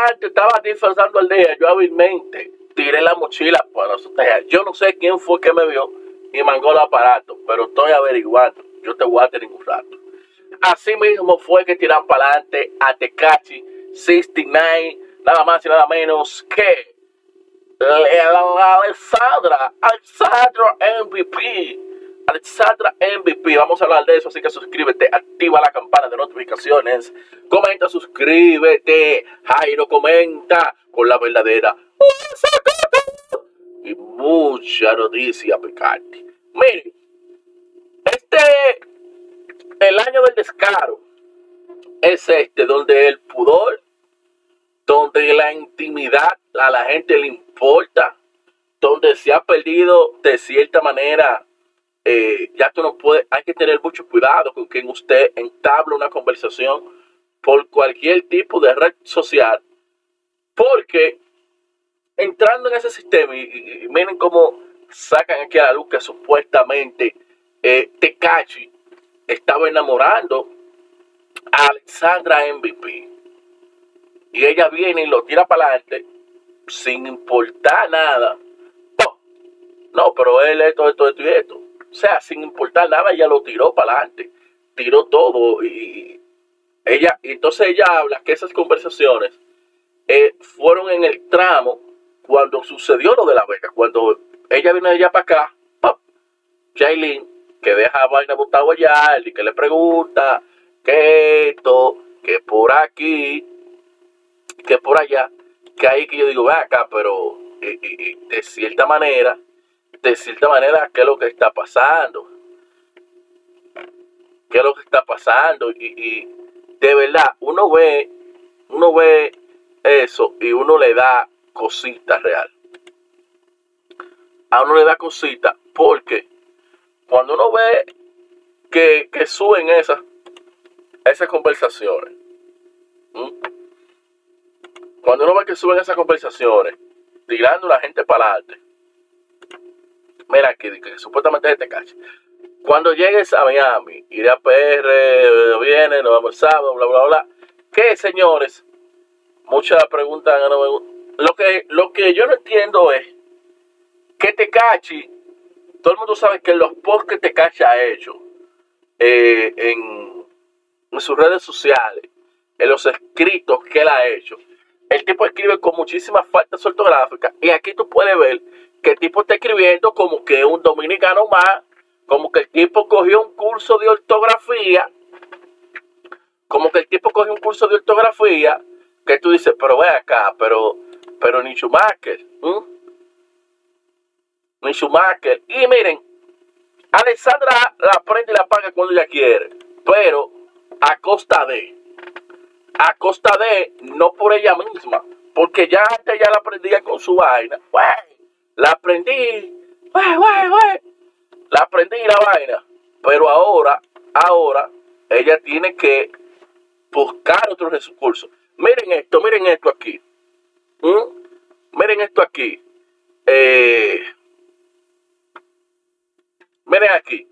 antes estaba disfrazando el día, yo hábilmente tiré la mochila para azotear. Yo no sé quién fue que me vio y mangó el aparato, pero estoy averiguando. Yo te voy a tener un rato. Así mismo fue que tiran para adelante a Tekashi 69, nada más y nada menos que Alexandra MVP. Alexandra MVP, vamos a hablar de eso, así que suscríbete, activa la campana de notificaciones, comenta, suscríbete, Jairo comenta con la verdadera y mucha noticia picante. Miren, el año del descaro es donde el pudor, donde la intimidad a la gente le importa, donde se ha perdido de cierta manera. Ya tú no puedes, hay que tener mucho cuidado con quien usted entabla una conversación por cualquier tipo de red social, porque entrando en ese sistema y miren cómo sacan aquí a la luz que supuestamente Tekashi estaba enamorando a Alexandra MVP y ella viene y lo tira para adelante sin importar nada. No, pero él esto y esto. O sea, sin importar nada, ella lo tiró para adelante. Tiró todo. Y entonces ella habla que esas conversaciones fueron en el tramo cuando sucedió lo de la beca. Cuando ella vino de allá para acá, ¡pop! Yailin, que deja vaina botado allá, y que le pregunta que esto, que por aquí, que por allá, que ahí que yo digo, ve acá, pero de cierta manera, ¿qué es lo que está pasando? ¿Qué es lo que está pasando? Y de verdad, uno ve eso y uno le da cosita real. A uno le da cosita porque cuando uno ve que suben esas conversaciones, cuando uno ve que suben esas conversaciones, tirando a la gente para adelante, mira que supuestamente es Tekashi. Cuando llegues a Miami, iré a PR, viene, nos vamos el sábado, bla, bla, bla. ¿Qué, señores? Muchas preguntan, lo que yo no entiendo es que Tekashi, todo el mundo sabe que los posts que Tekashi ha hecho en sus redes sociales, en los escritos que él ha hecho, el tipo escribe con muchísimas faltas ortográficas y aquí tú puedes ver que el tipo está escribiendo como que un dominicano más, como que el tipo cogió un curso de ortografía, que tú dices, pero ve acá, pero ni Schumacher, ni Schumacher. Y miren, Alexandra la prende y la paga cuando ella quiere, pero a costa de, no por ella misma, porque ya antes ya la prendía con su vaina, la aprendí la vaina, pero ahora ella tiene que buscar otros recursos. Miren esto aquí. Miren esto aquí. Miren aquí.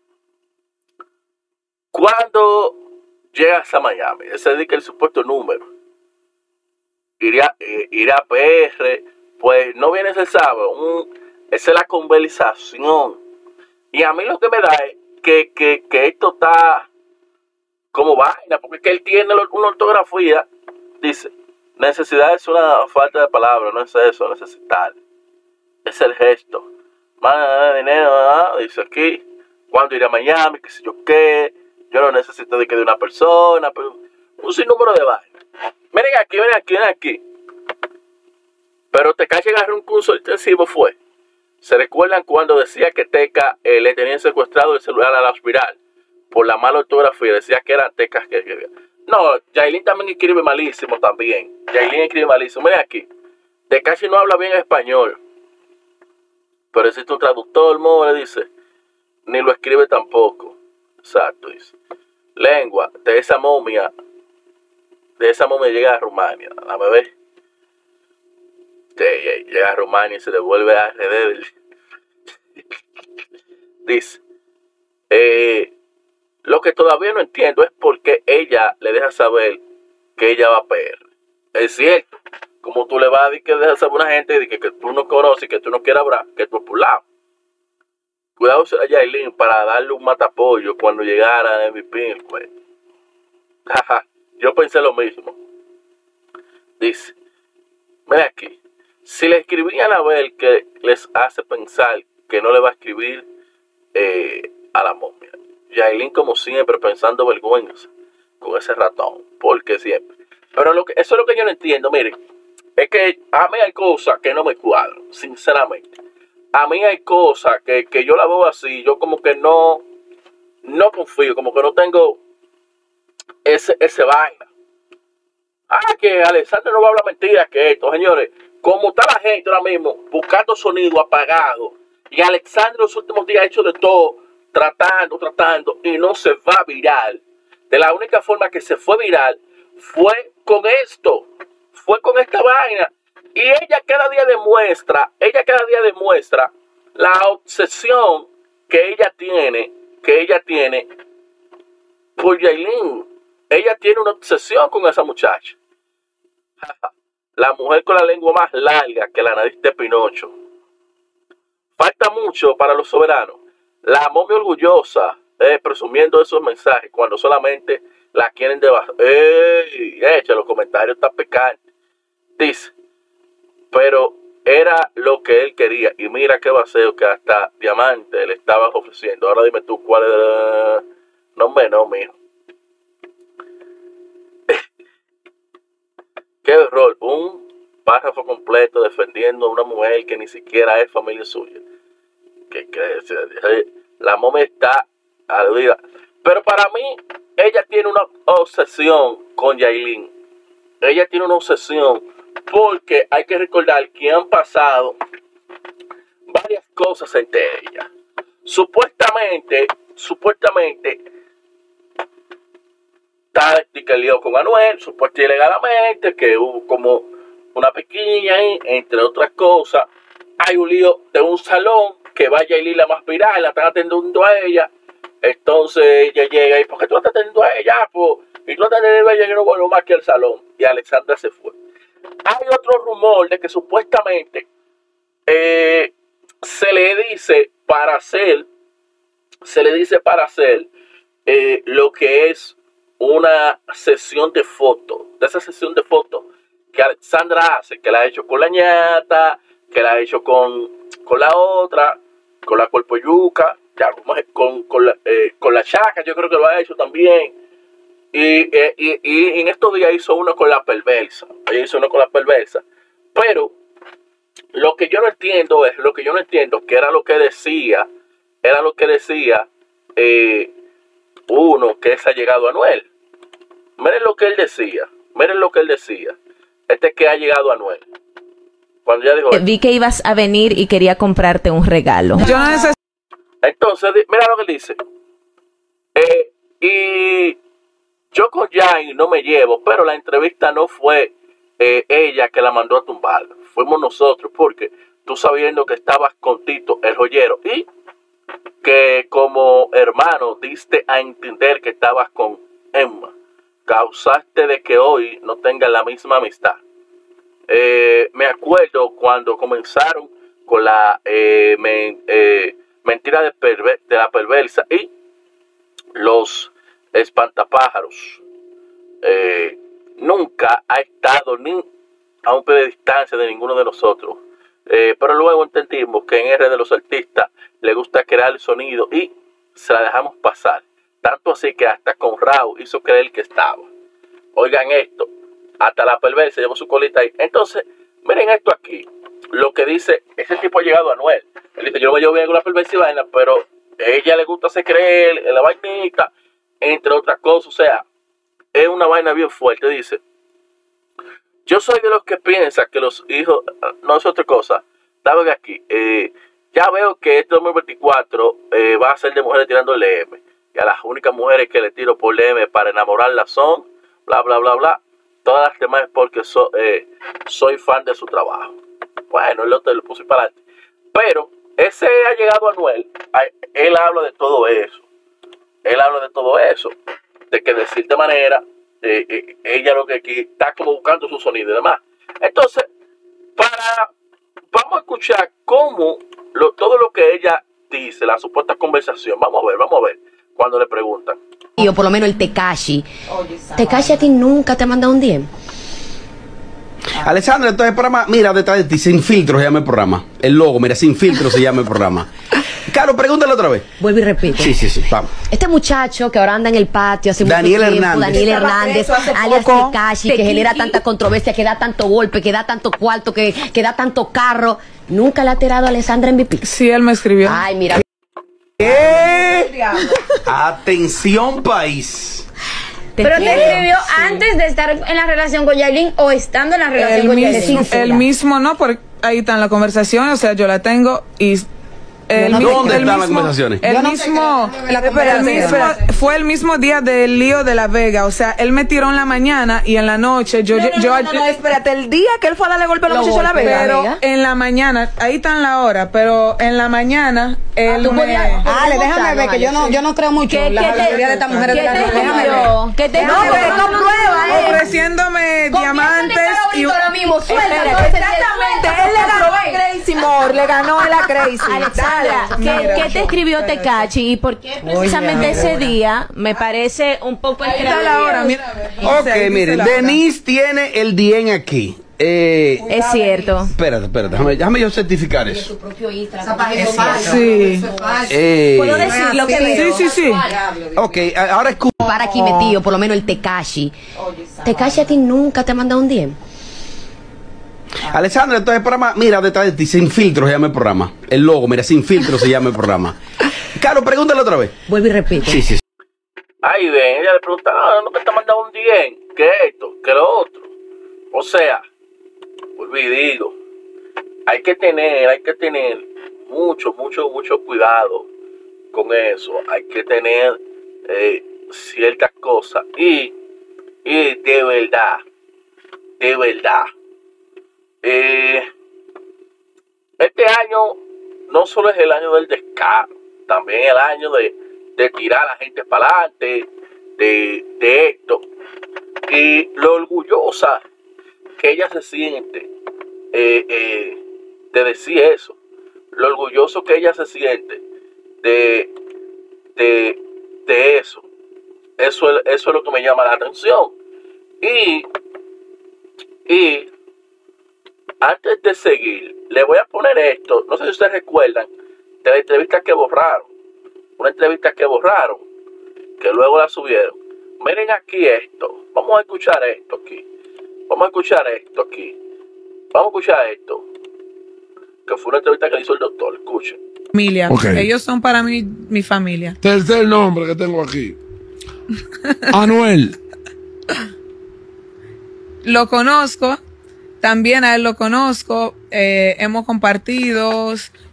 Cuando llegas a Miami, ese es el supuesto número. Irá a PR, pues no vienes el sábado. Esa es la conversación. Y a mí lo que me da es que esto está como vaina, porque es que él tiene una ortografía, dice, necesidad es una falta de palabras, no es eso, necesitar. Es el gesto. Más dinero, dice aquí, cuando iré a Miami, qué sé yo qué, yo no necesito de una persona, pero un sinnúmero de vaina. Miren aquí. Pero Tekashi agarró un curso intensivo fue. ¿Se recuerdan cuando decía que Teca le tenían secuestrado el celular a la Aspiral por la mala ortografía? Decía que eran Tecas que escribían. No, Yailin también escribe malísimo también. Miren aquí. Tekashi no habla bien español. Pero existe un traductor, le dice. Ni lo escribe tampoco. Exacto, dice. Lengua de esa momia llega a Rumania. Dame ver. Llega a Rumania y se devuelve a RD. Dice, lo que todavía no entiendo es por qué ella le deja saber que ella va a PR. Es cierto, Como tú le vas a decir que dejas a una gente y que tú no conoces y que tú no quieres hablar, que tú es por lado. Cuidado a Yailin para darle un matapollo cuando llegara el MVP, pues. Jaja, yo pensé lo mismo. Dice, mira aquí, si le escribían a ver que les hace pensar que no le va a escribir a la momia. Yailin como siempre pensando vergüenza con ese ratón, porque siempre. Pero eso es lo que yo no entiendo, miren, es que a mí hay cosas que no me cuadran, sinceramente. A mí hay cosas que yo la veo así, yo como que no confío, como que no tengo ese vaina. Que Alexander no va a hablar mentiras que esto, señores. Como está la gente ahora mismo buscando sonido apagado, y Alexander los últimos días ha hecho de todo, tratando, y no se va viral. De la única forma que se fue viral fue con esto, fue con esta vaina. Y ella cada día demuestra la obsesión que ella tiene por Yailin. Ella tiene una obsesión con esa muchacha. La mujer con la lengua más larga que la nariz de Pinocho. Falta mucho para los soberanos. La momia orgullosa, presumiendo esos mensajes cuando solamente la quieren debajo. Los comentarios están picantes. Dice, pero era lo que él quería. Y mira qué vacío que hasta diamante le estaban ofreciendo. Ahora dime tú cuál es. No, mijo. Qué error. Un párrafo completo defendiendo a una mujer que ni siquiera es familia suya. La momia está aludida. Pero para mí, ella tiene una obsesión con Yailin. Ella tiene una obsesión porque hay que recordar que han pasado varias cosas entre ellas. Supuestamente, táctica el lío con Anuel, supuestamente ilegalmente, que hubo como una pequeña ahí, entre otras cosas. Hay un lío de un salón que va Yailin la más viral, la están atendiendo a ella. Entonces ella llega y, ¿por qué tú la estás atendiendo a ella? Pues, y tú la estás atendiendo a ella, yo no vuelvo más que al salón. Y Alexandra se fue. Hay otro rumor de que supuestamente se le dice para hacer lo que es una sesión de fotos. De esa sesión de fotos que Alexandra hace, que la ha hecho con la ñata, que la ha hecho con la otra, con la cuerpo yuca, con la chaca, yo creo que lo ha hecho también. Y en estos días hizo uno con la perversa. Pero lo que yo no entiendo, que era lo que decía, uno que es allegado a Anuel. Miren lo que él decía. Que ha llegado a Anuel. Cuando ya dijo, vi que ibas a venir y quería comprarte un regalo. Entonces, mira lo que él dice. Y yo con Jai no me llevo, pero la entrevista no fue ella que la mandó a tumbar. Fuimos nosotros, porque tú sabiendo que estabas con Tito, el joyero, y que como hermano diste a entender que estabas con Emma, causaste de que hoy no tengan la misma amistad. Me acuerdo cuando comenzaron con la mentira de la perversa y los espantapájaros. Nunca ha estado ni a un pie de distancia de ninguno de nosotros. Pero luego entendimos que en R de los artistas le gusta crear el sonido y se la dejamos pasar. Tanto así que hasta con Raúl hizo creer que estaba. Oigan esto, hasta la perversa llevó su colita ahí. Entonces, miren esto aquí. Lo que dice, ese tipo ha llegado a Anuel. Él dice, yo no me llevo bien con la perversa y vaina, pero a ella le gusta hacer creer en la vainita, entre otras cosas. O sea, es una vaina bien fuerte. Dice, yo soy de los que piensa que los hijos, no es otra cosa. Dame aquí, ya veo que este 2024 va a ser de mujeres tirando el M. Y a las únicas mujeres que le tiro por M para enamorarlas son, bla, bla, bla, bla. Todas las demás es porque soy fan de su trabajo. Bueno, el otro lo puse para adelante. Pero ese ha llegado a Anuel. Él habla de todo eso. De que de cierta manera ella lo que aquí está como buscando su sonido y demás. Entonces, vamos a escuchar todo lo que ella dice, la supuesta conversación. Vamos a ver, cuando le preguntan. O por lo menos el Tekashi. Tekashi a ti nunca te ha mandado un DM. Alessandra, entonces el programa, mira, detrás de ti, Sin Filtro se llama el programa. El logo, mira, Sin Filtro se llama el programa. Claro, pregúntale otra vez. Vuelvo y repito. Sí, vamos. Este muchacho que ahora anda en el patio hace Daniel mucho tiempo, Hernández. Daniel Hernández, alias Tekashi, que genera tanta controversia, que da tanto golpe, que da tanto cuarto, que da tanto carro. ¿Nunca le ha tirado a Alessandra en MVP? Sí, él me escribió. Ay, mira. Atención, país. Pero te escribió antes de estar en la relación con Yailin o estando en la relación con Yailin. El mismo no, porque ahí está en la conversación, o sea, yo la tengo y... ¿Dónde están las conversaciones? Fue el mismo día del lío de La Vega, o sea, él me tiró en la mañana y en la noche yo espérate, el día que él fue a darle golpe a la muchacha a La Vega. Pero en la mañana, ahí está en la hora, pero en la mañana él déjame ver, que yo no creo mucho en la mayoría de estas mujeres de la Vega. ¿Qué te comprueba? ofreciéndome diamantes y Exactamente, él le ganó a Crazy More, le ganó a la Crazy. ¿Qué te escribió Tekashi y por qué precisamente ese día me parece un poco Ok, miren, Denise tiene el DM aquí. Es cierto. Espérate, déjame yo certificar eso. Tu propio sí. ¿Puedo decir lo que veo? Sí. Ok, ahora escucha. Para aquí metido, por lo menos el Tekashi. Tekashi a ti nunca te ha mandado un DM. Alessandra, entonces el programa, mira, detrás de ti, Sin Filtro se llama el programa. El logo, mira, Sin Filtro se llama el programa. Claro, pregúntale otra vez. Vuelvo y repito. Sí. Ahí ven, ella le pregunta, no me está mandando un DM, ¿qué esto? ¿Qué lo otro? O sea, vuelvo y digo, hay que tener mucho cuidado con eso. Hay que tener ciertas cosas y de verdad, este año no solo es el año del descaro, también es el año de tirar a la gente para adelante, de esto. Y lo orgullosa que ella se siente de decir eso, lo orgulloso que ella se siente de eso. Eso es lo que me llama la atención. Y antes de seguir, le voy a poner esto. No sé si ustedes recuerdan de la entrevista que borraron. Una entrevista que borraron, que luego la subieron. Miren aquí esto. Vamos a escuchar esto aquí. Vamos a escuchar esto. Que fue una entrevista que hizo el doctor. Escuchen. Familia. Okay. Ellos son para mí mi familia. Tercer nombre que tengo aquí. Anuel. Lo conozco. También a él lo conozco, hemos compartido.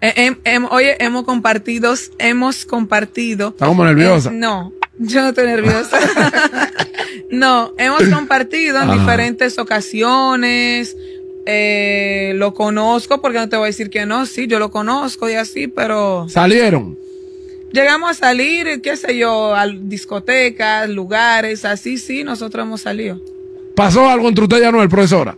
¿Está como nerviosa? No, yo no estoy nerviosa. No, hemos compartido en diferentes ocasiones. Lo conozco, porque no te voy a decir que no. Sí, yo lo conozco y así, pero... ¿Salieron? Llegamos a salir, qué sé yo, a discotecas, lugares, así, sí, nosotros hemos salido. ¿Pasó algo entre usted y Anuel, profesora?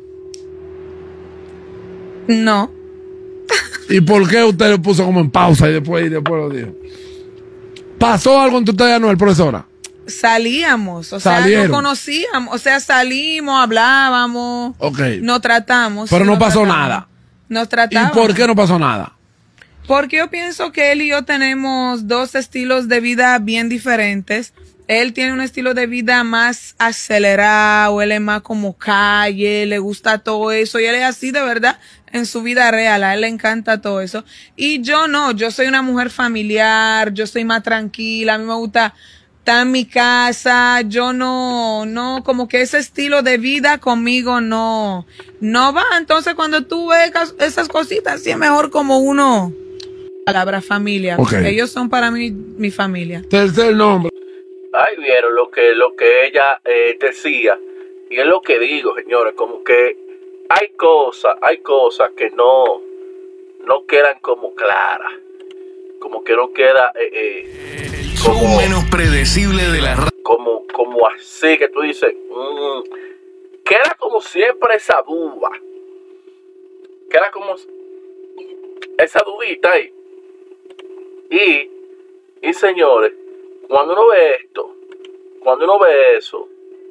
No. ¿Y por qué usted lo puso como en pausa y después lo dijo? ¿Pasó algo entre usted y Anuel, profesora? Salíamos, o sea, nos conocíamos, o sea, salimos, hablábamos, nos tratamos. Pero no pasó nada. Nos tratamos. ¿Y por qué no pasó nada? Porque yo pienso que él y yo tenemos dos estilos de vida bien diferentes. Él tiene un estilo de vida más acelerado, él es más como calle, le gusta todo eso, y él es así de verdad en su vida real, a él le encanta todo eso. Y yo no, yo soy una mujer familiar, yo soy más tranquila, a mí me gusta estar en mi casa, yo no, como que ese estilo de vida conmigo no va. Entonces cuando tú ves esas cositas, sí es mejor como uno. Palabra familia, ellos son para mí mi familia. Tercer nombre. Ahí vieron lo que ella decía, y es lo que digo, señores, como que hay cosas que no quedan como claras, como que no queda como menos predecible de la como así que tú dices, queda como siempre esa duda. Queda como esa dudita ahí. Y señores, cuando uno ve esto, cuando uno ve eso,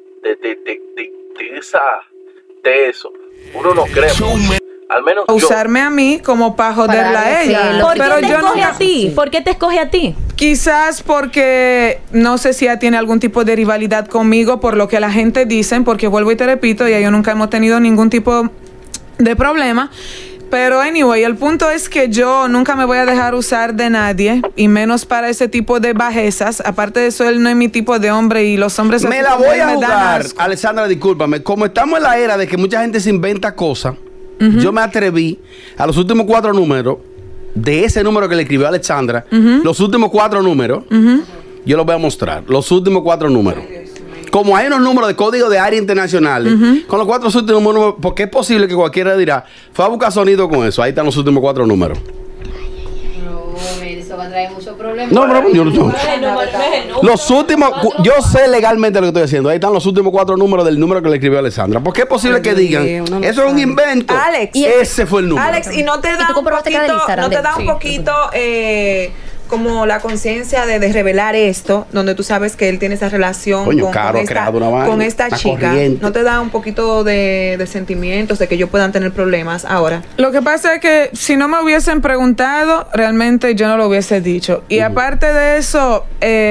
de eso, uno no cree mucho. Al menos usarme a mí como para joderla a ella. ¿Por qué te escoge a ti? ¿Por qué te escoge a ti? Quizás porque no sé si ella tiene algún tipo de rivalidad conmigo por lo que la gente dice, porque vuelvo y te repito, ya yo nunca hemos tenido ningún tipo de problema. Pero anyway, el punto es que yo nunca me voy a dejar usar de nadie, y menos para ese tipo de bajezas. Aparte de eso, él no es mi tipo de hombre, y los hombres... Me la voy a jugar, Alessandra, discúlpame. Como estamos en la era de que mucha gente se inventa cosas, yo me atreví a los últimos 4 números de ese número que le escribió Alessandra, los últimos 4 números, yo los voy a mostrar, los últimos 4 números. Como hay unos números de código de área internacionales, con los 4 últimos números, porque es posible que cualquiera dirá, fue a buscar sonido con eso. Ahí están los últimos 4 números. Eso va a traer muchos problemas. No, yo no. Los últimos, yo sé legalmente lo que estoy haciendo. Ahí están los últimos 4 números del número que le escribió Alessandra. Porque es posible que digan, eso es un invento. Alex, ese fue el número. Alex, y no te da un poquito, como la conciencia de revelar esto, donde tú sabes que él tiene esa relación con esta chica. Corriente. ¿No te da un poquito de sentimientos de que ellos puedan tener problemas ahora? Lo que pasa es que si no me hubiesen preguntado, realmente yo no lo hubiese dicho. Y aparte de eso,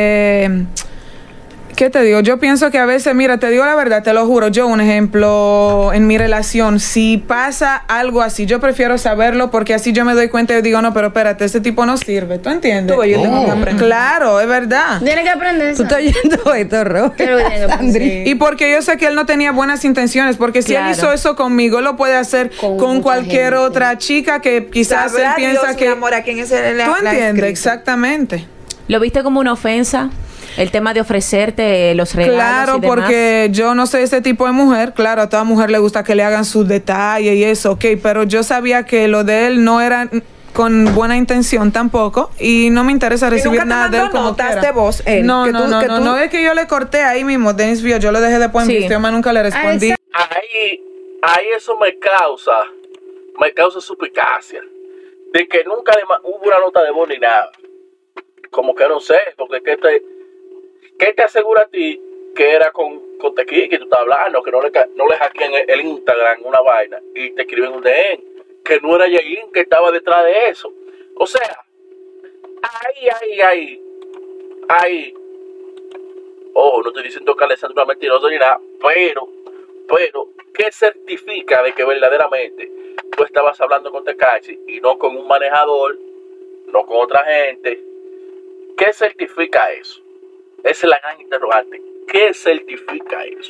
¿qué te digo? Yo pienso que a veces, mira, te digo la verdad, te lo juro, yo un ejemplo en mi relación, si pasa algo así, yo prefiero saberlo, porque así yo me doy cuenta y digo, no, pero espérate, ese tipo no sirve, ¿tú entiendes? Yo tengo que aprender. Claro, es verdad. Tienes que aprender eso. Tú estás oyendo esto, Ro. Y porque yo sé que él no tenía buenas intenciones, porque si él hizo eso conmigo, lo puede hacer con cualquier otra chica que quizás él piensa Dios, que... mi amor, ¿a quién es el ¿Tú entiendes? Exactamente. ¿Lo viste como una ofensa? El tema de ofrecerte los regalos. Claro, y demás. porque yo no soy ese tipo de mujer. Claro, a toda mujer le gusta que le hagan sus detalles y eso, ok. Pero yo sabía que lo de él no era con buena intención tampoco, y no me interesa recibir nada de él como notas de voz él, no, que no, tú, no, que no, tú... no es que yo le corté ahí mismo, Dennis vio, yo lo dejé después en visto, yo más nunca le respondí. Ahí eso me causa suspicacia de que nunca hubo una nota de voz ni nada. Como que no sé, porque ¿qué te asegura a ti que era con Tequila que tú estás hablando? Que no le hackeen el Instagram, una vaina, y te escriben un DM. Que no era Yailin que estaba detrás de eso. O sea, ahí. Ojo, no estoy diciendo que Alessandra es mentiroso ni nada, pero, ¿qué certifica de que verdaderamente tú estabas hablando con Tekashi y no con un manejador, no con otra gente? ¿Qué certifica eso? Esa es la gran interrogante. ¿Qué certifica eso?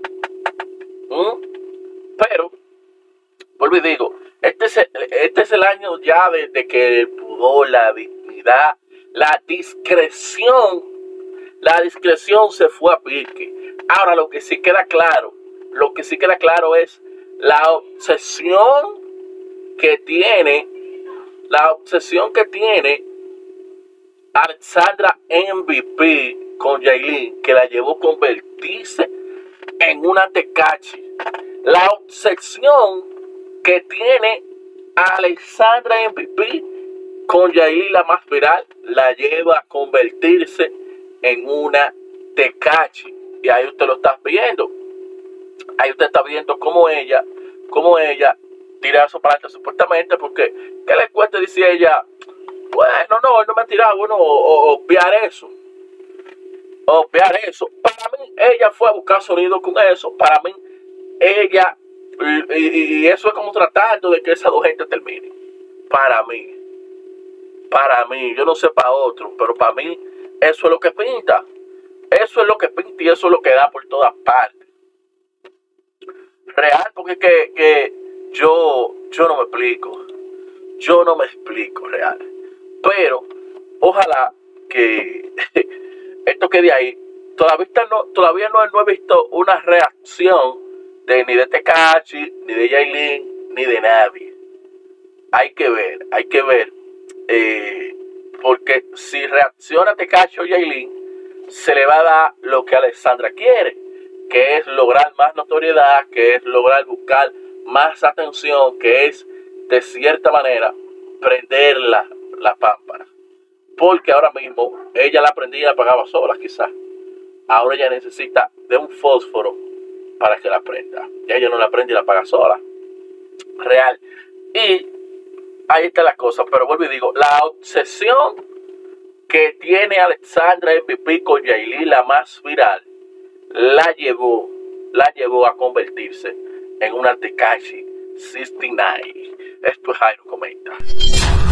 Pero, vuelvo y digo, este es el año ya de que el pudor, la dignidad, la discreción se fue a pique. Ahora lo que sí queda claro es la obsesión que tiene Alessandra MVP con Yailin, que la llevó a convertirse en una Tekashi. La obsesión que tiene Alessandra MVP con Yailin, la más viral, la lleva a convertirse en una Tekashi. Y ahí usted lo está viendo. Ahí usted está viendo cómo ella tira eso para adelante supuestamente, porque ¿qué le cuesta? Dice ella, bueno, no, él no me ha tirado, bueno, obviar eso. Para mí, ella fue a buscar sonido con eso. Para mí, ella, y eso es como tratando de que esas dos gente terminen. Para mí, yo no sé para otros, pero para mí, eso es lo que pinta. Eso es lo que pinta y eso es lo que da por todas partes. Real, porque que yo no me explico. Yo no me explico, real. Pero, ojalá que esto quede ahí. Todavía no he visto una reacción ni de Tekashi, ni de Yailin, ni de nadie. Hay que ver. Porque si reacciona Tekashi o Yailin, se le va a dar lo que Alessandra quiere, que es lograr más notoriedad, que es lograr buscar más atención, que es de cierta manera prender la pámpara. Porque ahora mismo ella la prendía y la apagaba sola quizás. Ahora ella necesita de un fósforo para que la prenda. Ya ella no la prende y la apaga sola. Real. Y ahí está la cosa. Pero vuelvo y digo, la obsesión que tiene Alexandra MVP con Yailin, la más viral, la llevó a convertirse en una Tekashi 69. Esto es Jairo Comenta.